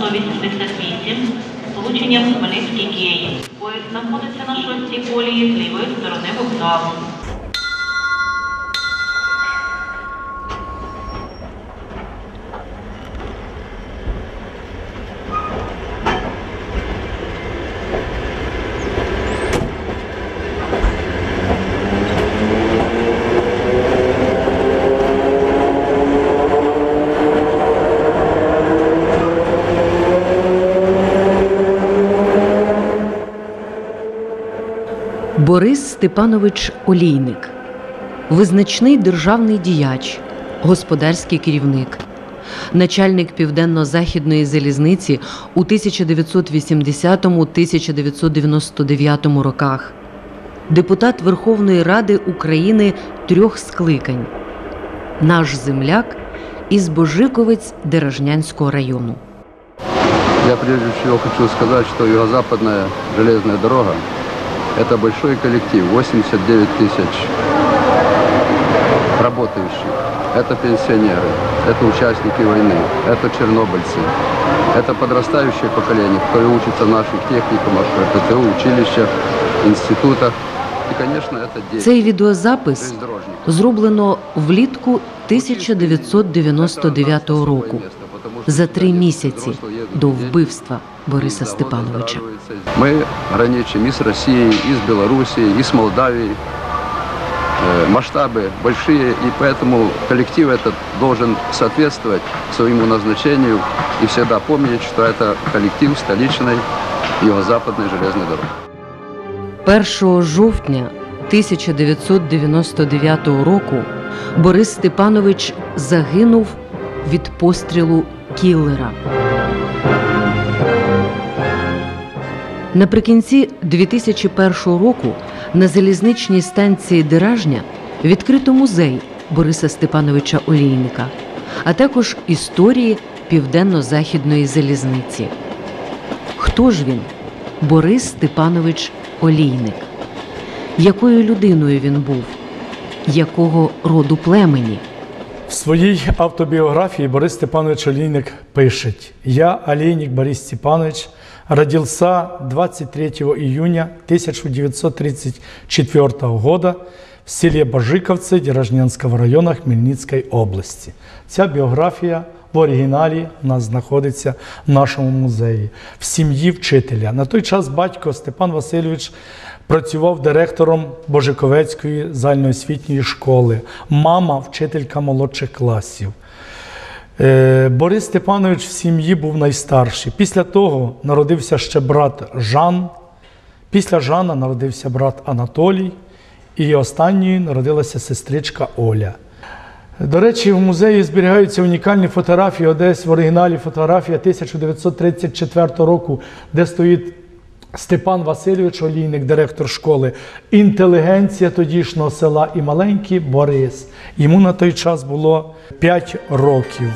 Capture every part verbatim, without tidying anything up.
сто вісімдесят вісім з сполученням Хмельницький-Київ. Поїзд знаходиться на шостій колії з лівої сторони вокзалу. Борис Степанович Олійник – визначний державний діяч, господарський керівник, начальник Південно-Західної залізниці у тисяча дев'ятсот вісімдесятому - тисяча дев'ятсот дев'яносто дев'ятому роках, депутат Верховної Ради України трьох скликань, наш земляк із Божиковець Деражнянського району. Я прежде всего хочу сказать, что Юго-Западная железная дорога – это большой коллектив, восемьдесят девять тысяч работающих. Это пенсионеры, это участники войны, это чернобыльцы, это подрастающее поколение, которое учится в наших техникумах, ПТУ, училищах, институтах. И, конечно, это дети. Цей відеозапис зроблено влітку тисяча дев'ятсот дев'яносто дев'ятого року, за три місяці до вбивства Бориса Степановича. Мы граничим и с Россией, и с Белоруссией, и с Молдавией. Масштабы большие, и поэтому коллектив этот должен соответствовать своему назначению и всегда помнить, что это коллектив столичной Юго-Западной железной дороги. першого жовтня тисяча дев'ятсот дев'яносто дев'ятого року Борис Степанович загинув від пострілу кіллера. Наприкінці дві тисячі першого року на залізничній станції Деражня відкрито музей Бориса Степановича Олійника, а також історії Південно-Західної залізниці. Хто ж він, Борис Степанович Олійник? Якою людиною він був? Якого роду племені? В своїй автобиографии Борис Степанович Олейник пишет: «Я, Олейник Борис Степанович, родился двадцать третьего июня тысяча девятьсот тридцать четвёртого года в селе Божиковцы Деражнянського району Хмельницької області». Ця біографія в оригіналі у нас знаходиться в нашому музеї, в сім'ї вчителя. На той час батько Степан Васильович працював директором Божиковецької загальноосвітньої школи, мама – вчителька молодших класів. Борис Степанович в сім'ї був найстарший. Після того народився ще брат Жан, після Жана народився брат Анатолій, і останньою народилася сестричка Оля. До речі, в музеї зберігаються унікальні фотографії, десь в оригіналі фотографія тисяча дев'ятсот тридцять четвертого року, де стоїть Степан Васильович Олійник, директор школи, інтелігенція тодішнього села і маленький Борис. Йому на той час було п'ять років.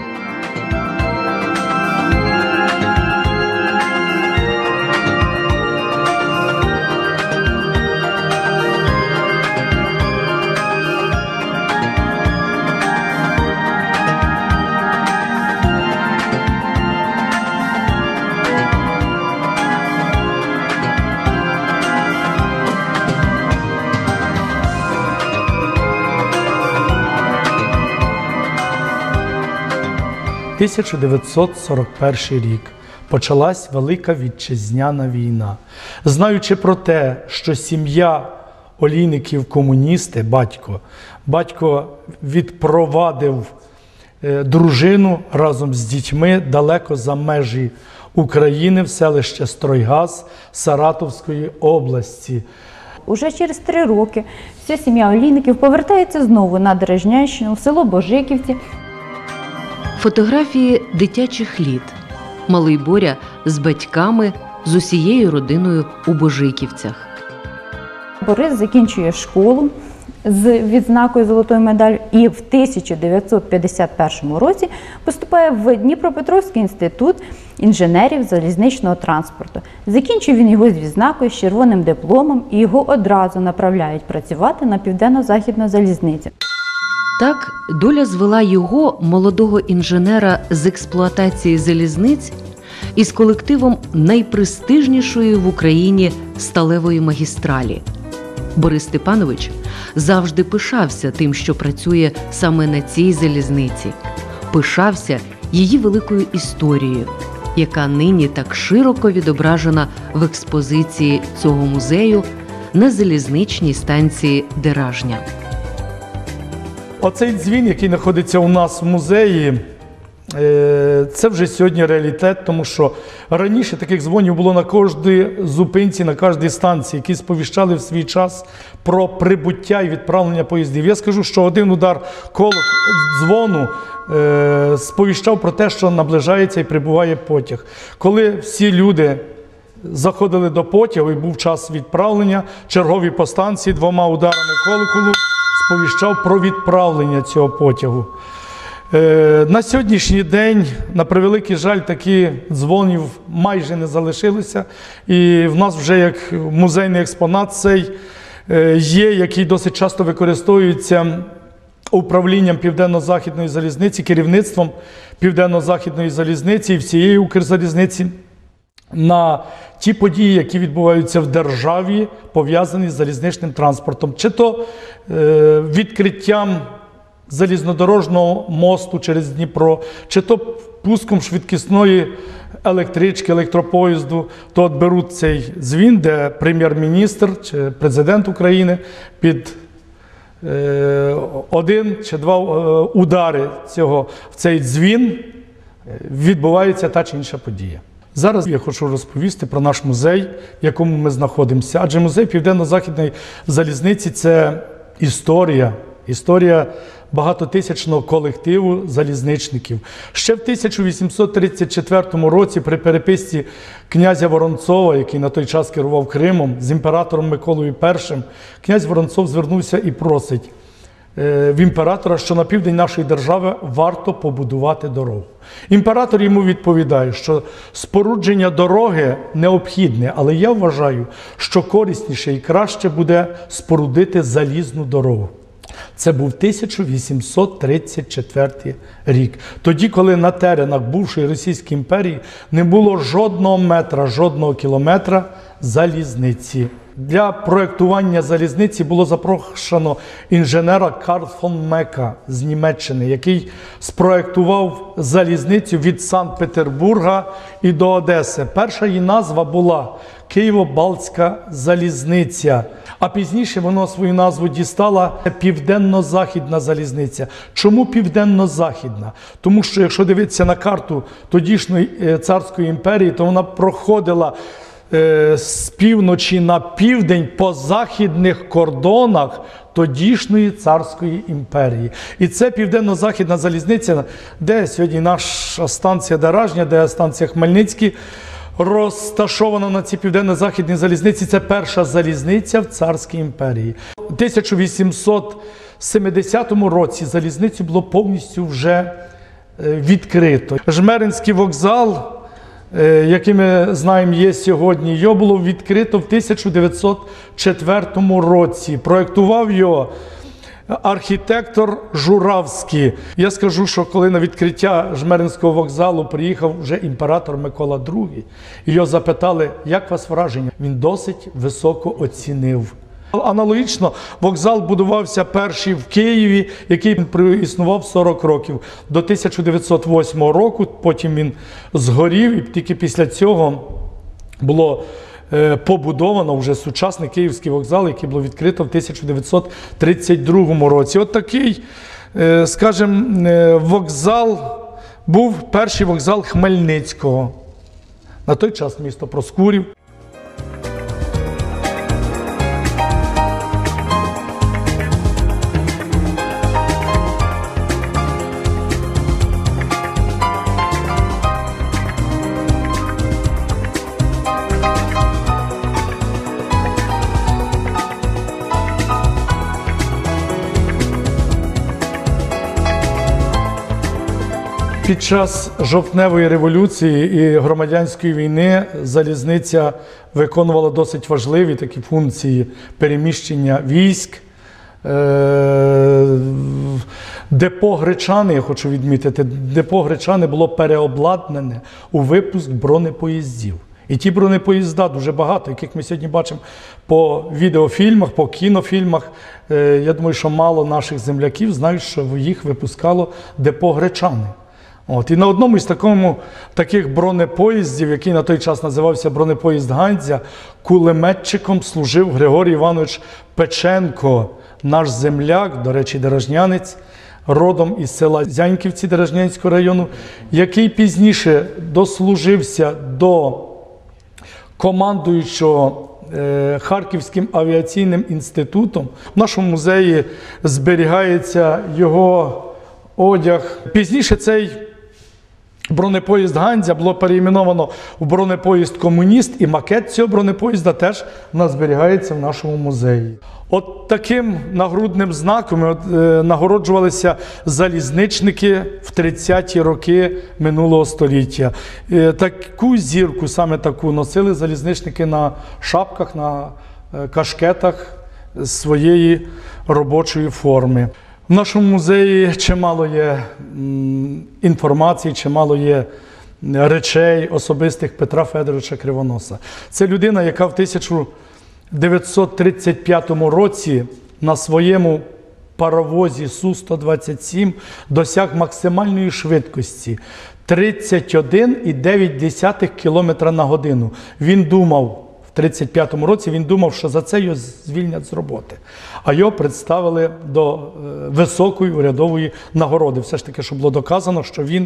тисяча дев'ятсот сорок перший рік. Почалась Велика Вітчизняна війна. Знаючи про те, що сім'я Олійників комуністи, батько, батько відпровадив е, дружину разом з дітьми далеко за межі України в селище Стройгаз Саратовської області. Уже через три роки вся сім'я Олійників повертається знову на Деражнянщину, в село Божиківці. Фотографії дитячих літ. Малий Боря з батьками, з усією родиною у Божиківцях. Борис закінчує школу з відзнакою золотої медалі і в тисяча дев'ятсот п'ятдесят першому році поступає в Дніпропетровський інститут інженерів залізничного транспорту. Закінчив він його з відзнакою, з червоним дипломом, і його одразу направляють працювати на Південно-Західну залізницю. Так, доля звела його, молодого інженера з експлуатації залізниць, із колективом найпрестижнішої в Україні сталевої магістралі. Борис Степанович завжди пишався тим, що працює саме на цій залізниці. Пишався її великою історією, яка нині так широко відображена в експозиції цього музею на залізничній станції Деражня. Оцей дзвін, який знаходиться у нас в музеї, це вже сьогодні реалітет, тому що раніше таких дзвонів було на кожній зупинці, на кожній станції, які сповіщали в свій час про прибуття і відправлення поїздів. Я скажу, що один удар колоколу дзвону е, сповіщав про те, що наближається і прибуває потяг. Коли всі люди заходили до потягу і був час відправлення, чергові по станції двома ударами колоколу сповіщав про відправлення цього потягу. На сьогоднішній день, на превеликий жаль, таких дзвонів майже не залишилося. І в нас вже як музейний експонат цей є, який досить часто використовується управлінням Південно-Західної залізниці, керівництвом Південно-Західної залізниці і всієї Укрзалізниці на ті події, які відбуваються в державі, пов'язані з залізничним транспортом. Чи то е, відкриттям залізнодорожнього мосту через Дніпро, чи то пуском швидкісної електрички, електропоїзду, то от беруть цей дзвін, де прем'єр-міністр чи президент України під е, один чи два е, удари цього, в цей дзвін відбувається та чи інша подія. Зараз я хочу розповісти про наш музей, в якому ми знаходимося. Адже музей Південно-Західної залізниці – це історія, історія багатотисячного колективу залізничників. Ще в тисяча вісімсот тридцять четвертому році при переписці князя Воронцова, який на той час керував Кримом, з імператором Миколою Першим, князь Воронцов звернувся і просить в імператора, що на південь нашої держави варто побудувати дорогу. Імператор йому відповідає, що спорудження дороги необхідне, але я вважаю, що корисніше і краще буде спорудити залізну дорогу. Це був тисяча вісімсот тридцять четвертий рік. Тоді, коли на теренах бувшої Російської імперії не було жодного метра, жодного кілометра залізниці. Для проєктування залізниці було запрошено інженера Карл фон Мека з Німеччини, який спроєктував залізницю від Санкт-Петербурга і до Одеси. Перша її назва була Києво-Балтська залізниця, а пізніше вона свою назву дістала Південно-Західна залізниця. Чому Південно-Західна? Тому що, якщо дивитися на карту тодішньої царської імперії, то вона проходила з півночі на південь по західних кордонах тодішньої царської імперії. І це Південно-Західна залізниця, де сьогодні наша станція Деражня, де станція Хмельницький, розташована на цій Південно-Західній залізниці. Це перша залізниця в царській імперії. У тисяча вісімсот семидесятому році залізницю було повністю вже відкрито. Жмеринський вокзал, який ми знаємо є сьогодні, його було відкрито в тисяча дев'ятсот четвертому році. Проєктував його архітектор Журавський. Я скажу, що коли на відкриття Жмеринського вокзалу приїхав вже імператор Микола другий, і його запитали, як у вас враження? Він досить високо оцінив. Аналогічно вокзал будувався перший в Києві, який існував сорок років, до тисяча дев'ятсот восьмого року, потім він згорів, і тільки після цього було е, побудовано вже сучасний Київський вокзал, який було відкрито в тисяча дев'ятсот тридцять другому році. От такий, е, скажімо, е, вокзал був перший вокзал Хмельницького. На той час місто Проскурів. Під час жовтневої революції і громадянської війни залізниця виконувала досить важливі такі функції переміщення військ, Е, депо Гречани, я хочу відмітити, депо Гречани було переобладнане у випуск бронепоїздів. І ті бронепоїзда, дуже багато, яких ми сьогодні бачимо по відеофільмах, по кінофільмах. Я думаю, що мало наших земляків знають, що їх випускало депо Гречани. От. І на одному із такому, таких бронепоїздів, який на той час називався бронепоїзд Ганзя, кулеметчиком служив Григорій Іванович Печенко, наш земляк, до речі, деражнянець, родом із села Зяньківці Деражнянського району, який пізніше дослужився до командуючого е, Харківським авіаційним інститутом. В нашому музеї зберігається його одяг. Пізніше цей бронепоїзд Ганзя було переіменовано в бронепоїзд Комуніст, і макет цього бронепоїзда теж у нас зберігається в нашому музеї. От таким нагрудним знаком от, е, нагороджувалися залізничники в тридцяті роки минулого століття. Е, таку зірку, саме таку, носили залізничники на шапках, на е, кашкетах своєї робочої форми. В нашому музеї чимало є м, інформації, чимало є речей особистих Петра Федоровича Кривоноса. Це людина, яка в тисяча дев'ятсот тридцять п'ятому році на своєму паровозі Су сто двадцять сім досяг максимальної швидкості тридцять один і дев'ять десятих кілометра на годину. Він думав, в тридцять п'ятому році він думав, що за це його звільнять з роботи. А його представили до високої урядової нагороди. Все ж таки, що було доказано, що він,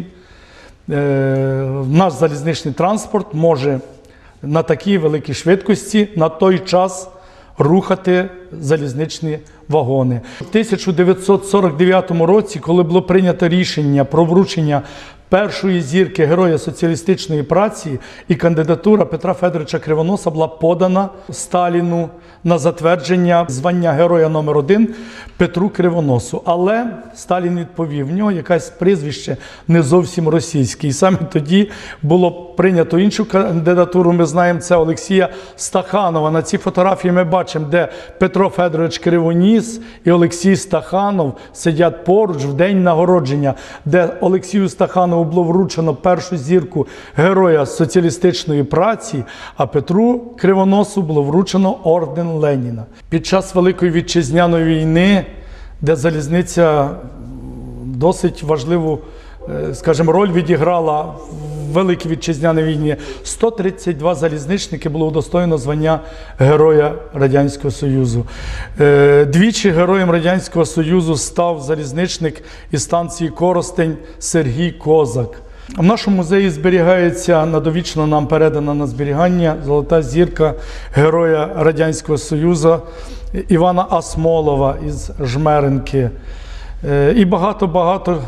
е, наш залізничний транспорт може на такій великій швидкості на той час рухати залізничні вагони. У тисяча дев'ятсот сорок дев'ятому році, коли було прийнято рішення про вручення першої зірки Героя соціалістичної праці, і кандидатура Петра Федоровича Кривоноса була подана Сталіну на затвердження звання Героя номер один Петру Кривоносу. Але Сталін відповів, в нього якесь прізвище не зовсім російське. І саме тоді було прийнято іншу кандидатуру, ми знаємо, це Олексія Стаханова. На цій фотографії ми бачимо, де Петро Федорович Кривоніс і Олексій Стаханов сидять поруч в день нагородження, де Олексію Стаханову було вручено першу зірку Героя соціалістичної праці, а Петру Кривоносу було вручено орден Леніна. Під час Великої Вітчизняної війни, де залізниця досить важливу, скажімо, роль відіграла в Великій Вітчизняній війні, сто тридцять два залізничники було удостоєно звання Героя Радянського Союзу. Двічі Героєм Радянського Союзу став залізничник із станції Коростень Сергій Козак. В нашому музеї зберігається, надовічно нам передана на зберігання, золота зірка Героя Радянського Союзу Івана Асмолова із Жмеринки. І багато-багато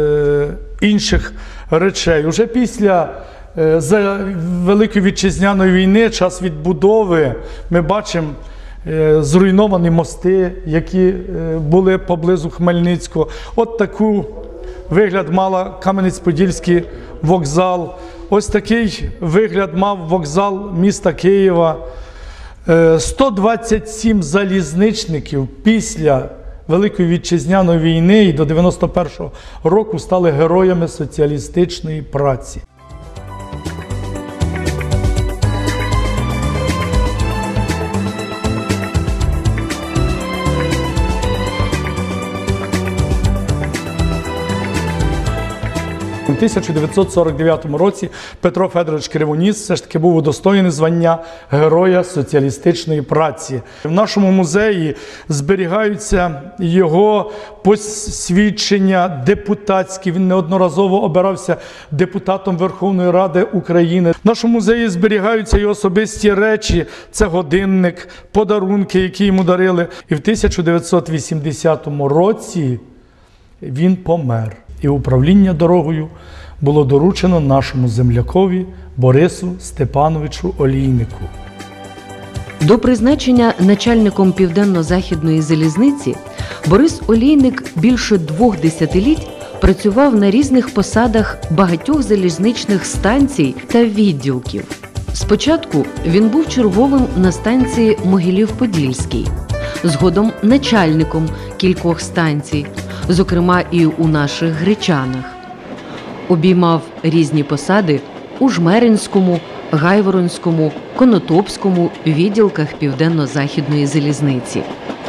інших речей. Уже після Великої Вітчизняної війни, час відбудови, ми бачимо зруйновані мости, які були поблизу Хмельницького. От таку вигляд мала Кам'янець-Подільський вокзал. Ось такий вигляд мав вокзал міста Києва. сто двадцять сім залізничників після Великої Вітчизняної війни і до дев'яносто першого року стали героями соціалістичної праці. У тисяча дев'ятсот сорок дев'ятому році Петро Федорович Кривоніс все ж таки був удостоєний звання Героя соціалістичної праці. В нашому музеї зберігаються його посвідчення депутатські. Він неодноразово обирався депутатом Верховної Ради України. В нашому музеї зберігаються його особисті речі. Це годинник, подарунки, які йому дарили. І в тисяча дев'ятсот вісімдесятому році він помер. І управління дорогою було доручено нашому землякові Борису Степановичу Олійнику. До призначення начальником Південно-Західної залізниці Борис Олійник більше двох десятиліть працював на різних посадах багатьох залізничних станцій та відділків. Спочатку він був черговим на станції Могилів-Подільський, згодом начальником кількох станцій, зокрема і у наших Гречанах. Обіймав різні посади у Жмеринському, Гайворонському, Конотопському відділках Південно-Західної залізниці.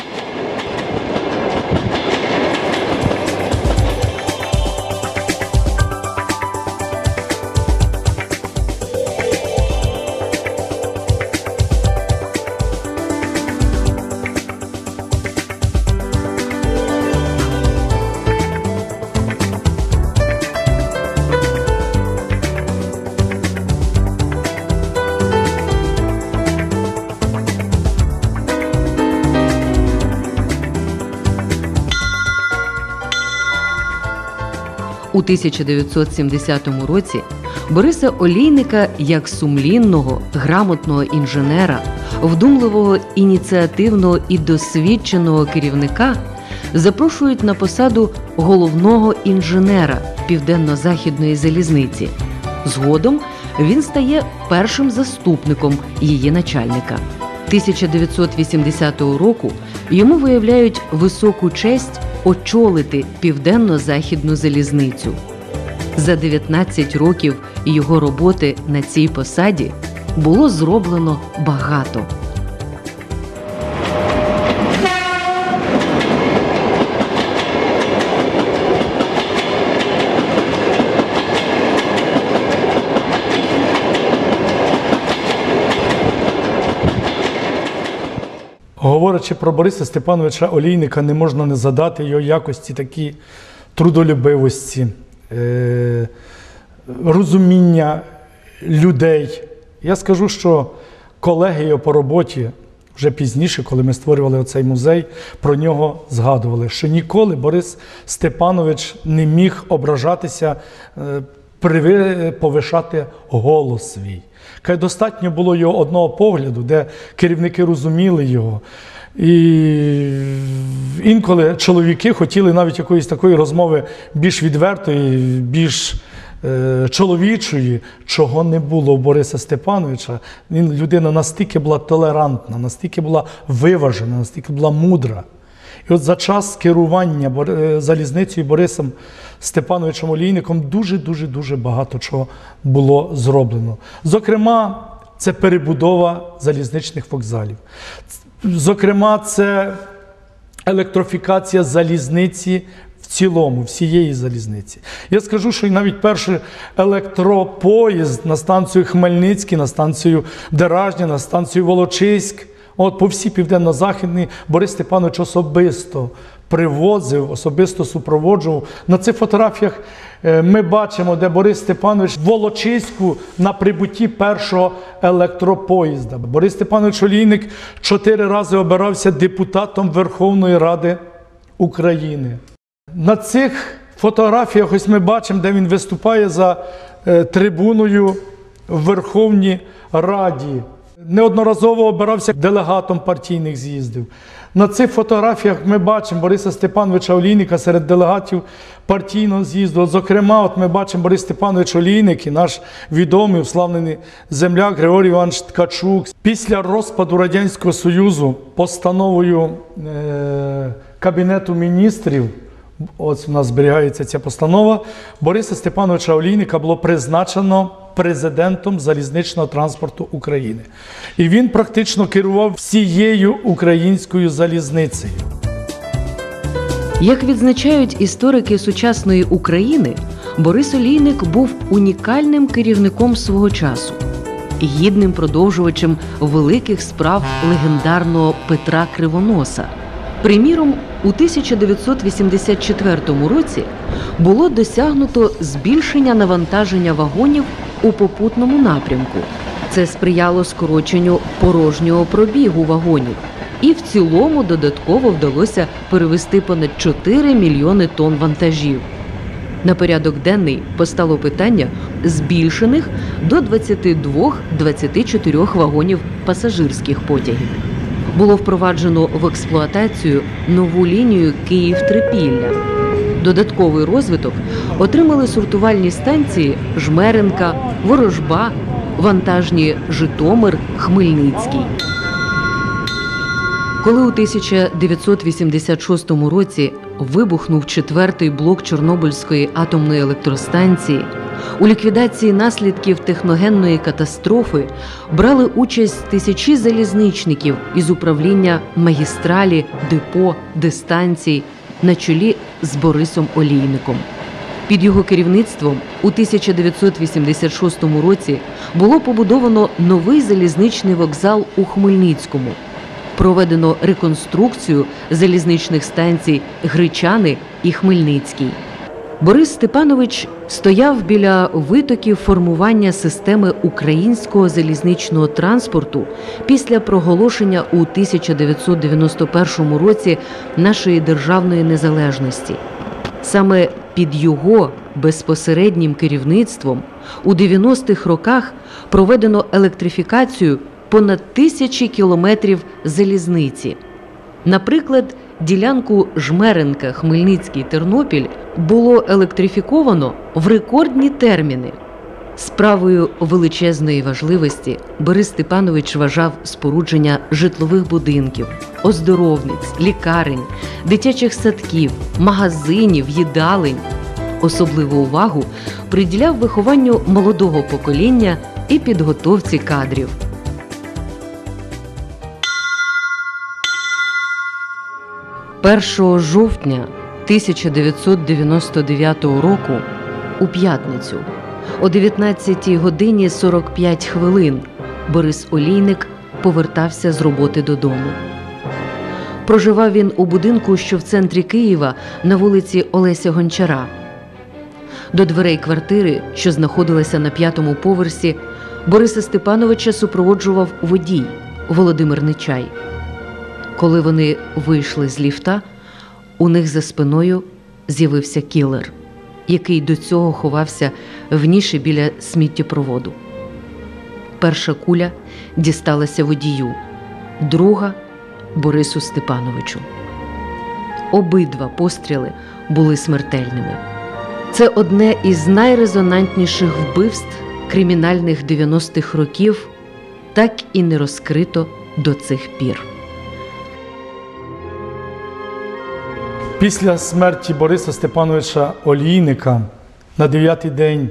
У тисяча дев'ятсот сімдесятому році Бориса Олійника як сумлінного, грамотного інженера, вдумливого, ініціативного і досвідченого керівника запрошують на посаду головного інженера Південно-Західної залізниці. Згодом він стає першим заступником її начальника. тисяча дев'ятсот вісімдесятого року йому виявляють високу честь очолити Південно-Західну залізницю. За дев'ятнадцять років його роботи на цій посаді було зроблено багато. Говорячи про Бориса Степановича Олійника, не можна не задати його якості, такі трудолюбивості, е- розуміння людей. Я скажу, що колеги його по роботі, вже пізніше, коли ми створювали оцей музей, про нього згадували, що ніколи Борис Степанович не міг ображатися, е- повишати голос свій. Каже, достатньо було його одного погляду, де керівники розуміли його. І інколи чоловіки хотіли навіть якоїсь такої розмови більш відвертої, більш е, чоловічої, чого не було у Бориса Степановича. Він людина настільки була толерантна, настільки була виважена, настільки була мудра. І от за час керування залізницею Борисом Степановичем Олійником дуже-дуже-дуже багато чого було зроблено. Зокрема, це перебудова залізничних вокзалів. Зокрема, це електрифікація залізниці в цілому, всієї залізниці. Я скажу, що навіть перший електропоїзд на станцію Хмельницький, на станцію Деражня, на станцію Волочиськ, от по всій Південно-Західній Борис Степанович особисто привозив, особисто супроводжував. На цих фотографіях ми бачимо, де Борис Степанович в Волочиську на прибутті першого електропоїзда. Борис Степанович Олійник чотири рази обирався депутатом Верховної Ради України. На цих фотографіях ось ми бачимо, де він виступає за трибуною в Верховній Раді. Неодноразово обирався делегатом партійних з'їздів. На цих фотографіях ми бачимо Бориса Степановича Олійника серед делегатів партійного з'їзду. Зокрема, от ми бачимо Борис Степанович Олійник і наш відомий, уславлений земляк Григорій Іванович Ткачук. Після розпаду Радянського Союзу постановою е- Кабінету міністрів, ось у нас зберігається ця постанова, Бориса Степановича Олійника було призначено президентом залізничного транспорту України. І він практично керував всією українською залізницею. Як відзначають історики сучасної України, Борис Олійник був унікальним керівником свого часу, гідним продовжувачем великих справ легендарного Петра Кривоноса. Приміром, у тисяча дев'ятсот вісімдесят четвертому році було досягнуто збільшення навантаження вагонів у попутному напрямку. Це сприяло скороченню порожнього пробігу вагонів. І в цілому додатково вдалося перевезти понад чотири мільйони тонн вантажів. На порядок денний постало питання збільшених до двадцяти двох - двадцяти чотирьох вагонів пасажирських потягів. Було впроваджено в експлуатацію нову лінію Київ-Трипілля. Додатковий розвиток отримали сортувальні станції Жмеринка, Ворожба, вантажні Житомир, Хмельницький. Коли у тисяча дев'ятсот вісімдесят шостому році вибухнув четвертий блок Чорнобильської атомної електростанції, у ліквідації наслідків техногенної катастрофи брали участь тисячі залізничників із управління магістралі, депо, дистанцій на чолі з Борисом Олійником. Під його керівництвом у тисяча дев'ятсот вісімдесят шостому році було побудовано новий залізничний вокзал у Хмельницькому. Проведено реконструкцію залізничних станцій Гречани і Хмельницький. Борис Степанович стояв біля витоків формування системи українського залізничного транспорту після проголошення у тисяча дев'ятсот дев'яносто першому році нашої державної незалежності. Саме під його безпосереднім керівництвом у дев'яностих роках проведено електрифікацію понад тисячі кілометрів залізниці. Наприклад, ділянку Жмеринка-Хмельницький-Тернопіль було електрифіковано в рекордні терміни. Справою величезної важливості Борис Степанович вважав спорудження житлових будинків, оздоровниць, лікарень, дитячих садків, магазинів, їдалень. Особливу увагу приділяв вихованню молодого покоління і підготовці кадрів. першого жовтня тисяча дев'ятсот дев'яносто дев'ятого року у п'ятницю о дев'ятнадцятій годині сорок п'ять хвилин Борис Олійник повертався з роботи додому. Проживав він у будинку, що в центрі Києва, на вулиці Олеся Гончара. До дверей квартири, що знаходилася на п'ятому поверсі, Бориса Степановича супроводжував водій Володимир Нечай. Коли вони вийшли з ліфта, у них за спиною з'явився кілер, який до цього ховався в ніші біля сміттєпроводу. Перша куля дісталася водію, друга – Борису Степановичу. Обидва постріли були смертельними. Це одне із найрезонантніших вбивств кримінальних дев'яностих років, так і не розкрито до цих пір. Після смерті Бориса Степановича Олійника на дев'ятий день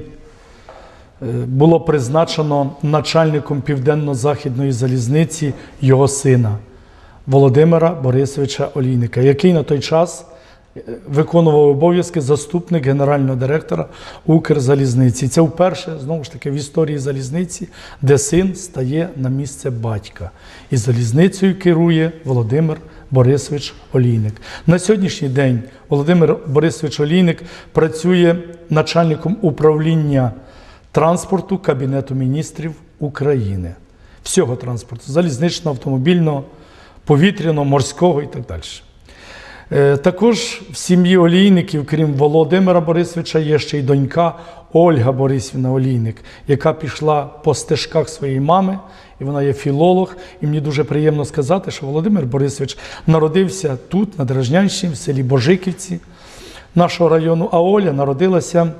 було призначено начальником Південно-Західної залізниці його сина Володимира Борисовича Олійника, який на той час виконував обов'язки заступник генерального директора Укрзалізниці. Це вперше, знову ж таки, в історії залізниці, де син стає на місце батька. І залізницею керує Володимир Борисович Олійник. На сьогоднішній день Володимир Борисович Олійник працює начальником управління транспорту Кабінету міністрів України. Всього транспорту – залізничного, автомобільного, повітряного, морського і так далі. Також в сім'ї Олійників, крім Володимира Борисовича, є ще й донька Ольга Борисівна Олійник, яка пішла по стежках своєї мами, і вона є філолог. І мені дуже приємно сказати, що Володимир Борисович народився тут, на Дражнянщині, в селі Божиківці нашого району, а Оля народилася,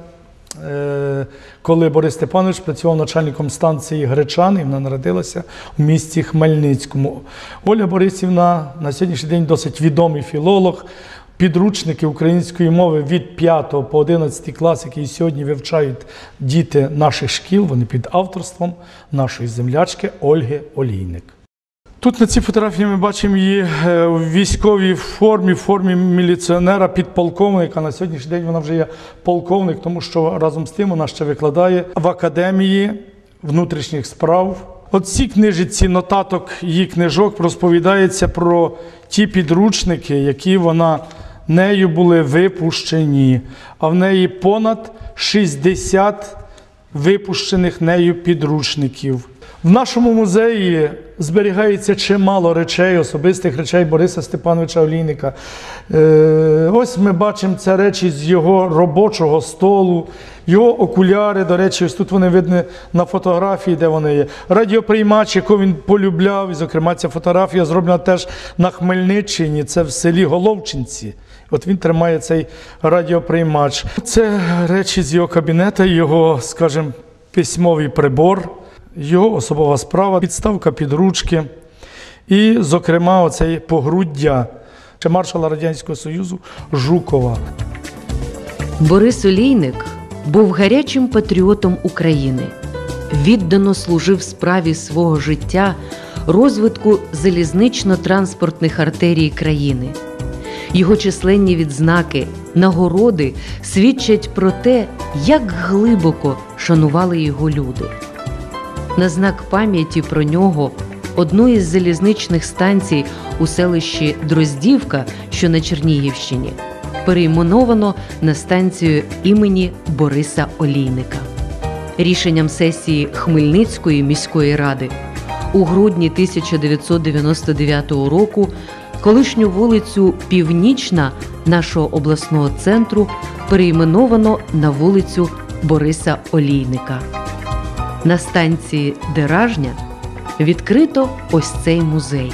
коли Борис Степанович працював начальником станції Гречани, і вона народилася у місті Хмельницькому. Оля Борисівна на сьогоднішній день досить відомий філолог. Підручники української мови від п'ятого по одинадцятий клас, які сьогодні вивчають діти наших шкіл, вони під авторством нашої землячки Ольги Олійник. Тут на цій фотографії ми бачимо її в військовій формі, в формі міліціонера, підполковника. На сьогоднішній день вона вже є полковник, тому що разом з тим вона ще викладає в Академії внутрішніх справ. От ці книжці нотаток її книжок розповідається про ті підручники, які вона нею були випущені, а в неї понад шістдесят випущених нею підручників. В нашому музеї зберігається чимало речей, особистих речей Бориса Степановича Олійника. Е, ось ми бачимо це речі з його робочого столу, його окуляри, до речі, ось тут вони видні на фотографії, де вони є. Радіоприймач, яку він полюбляв, і, зокрема, ця фотографія зроблена теж на Хмельниччині, це в селі Головчинці. От він тримає цей радіоприймач. Це речі з його кабінету, його, скажімо, письмовий прибор, його особова справа, підставка під ручки. І, зокрема, оцей погруддя маршала Радянського Союзу Жукова. Борис Олійник був гарячим патріотом України. Віддано служив справі свого життя розвитку залізнично-транспортних артерій країни. Його численні відзнаки, нагороди свідчать про те, як глибоко шанували його люди. На знак пам'яті про нього одну із залізничних станцій у селищі Дроздівка, що на Чернігівщині, перейменовано на станцію імені Бориса Олійника. Рішенням сесії Хмельницької міської ради у грудні тисяча дев'ятсот дев'яносто дев'ятого року колишню вулицю Північна нашого обласного центру перейменовано на вулицю Бориса Олійника. На станції Деражня відкрито ось цей музей.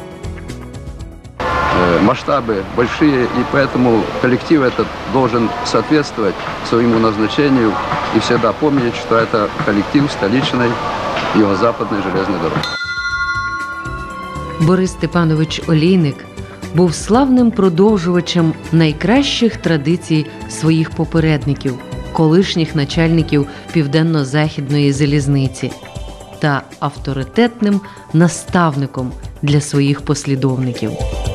Масштабы большие, и поэтому коллектив этот должен соответствовать своему назначению и всегда помнить, что это коллектив столичной юго-западной железной дороги. Борис Степанович Олійник був славним продовжувачем найкращих традицій своїх попередників, колишніх начальників Південно-Західної залізниці та авторитетним наставником для своїх послідовників.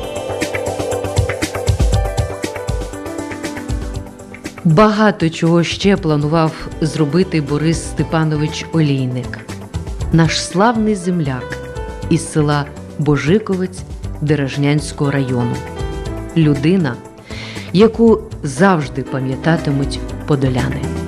Багато чого ще планував зробити Борис Степанович Олійник. Наш славний земляк із села Божиковець Деражнянського району. Людина, яку завжди пам'ятатимуть подоляни.